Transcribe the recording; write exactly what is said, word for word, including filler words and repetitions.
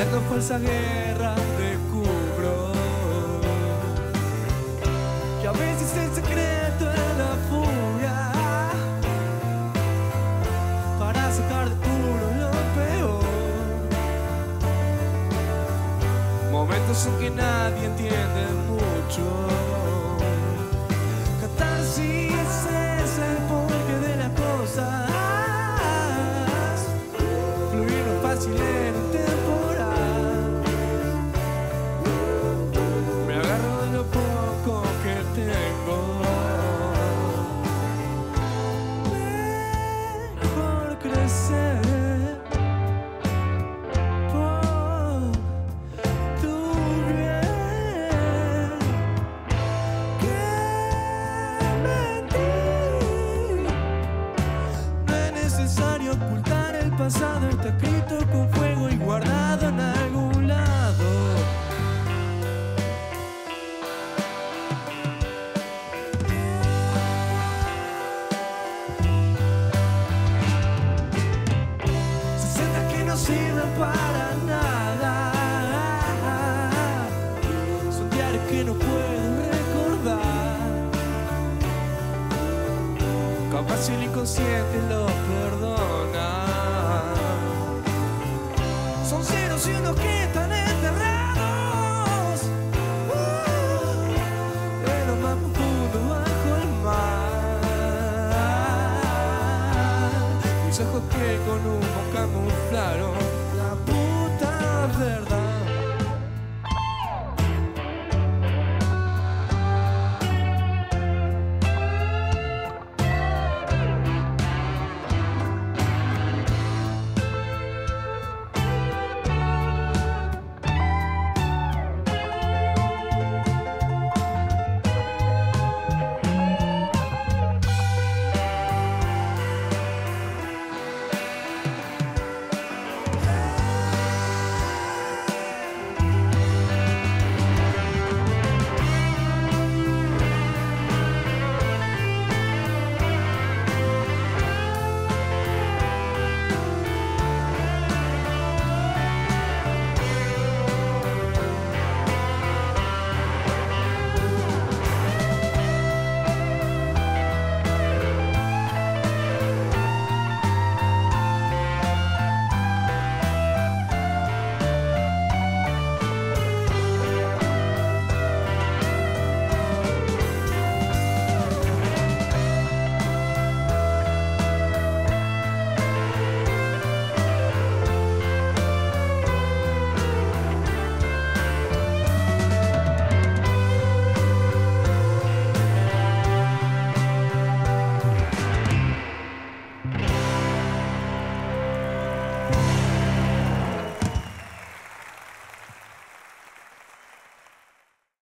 Peleando falsa guerra descubro que a veces el secreto es la furia para sacar de puro lo peor. Momentos en que nadie entiende mucho. Catarsis es el porqué de las cosas. Fluir no es fácil en un temporal. Me agarro de lo poco que tengo. Mejor crecer por tu bien que mentir. No es necesario ocultar el pasado, está escrito con fuego y guardado en algún lado. Sesenta que no sirven para nada, son diarios que no puedo recordar. Capaz el inconsciente lo perdona. Son ceros y unos que están enterrados uh, en lo más profundo bajo el mar. Mis ojos que con humo camuflaron la puta verdad.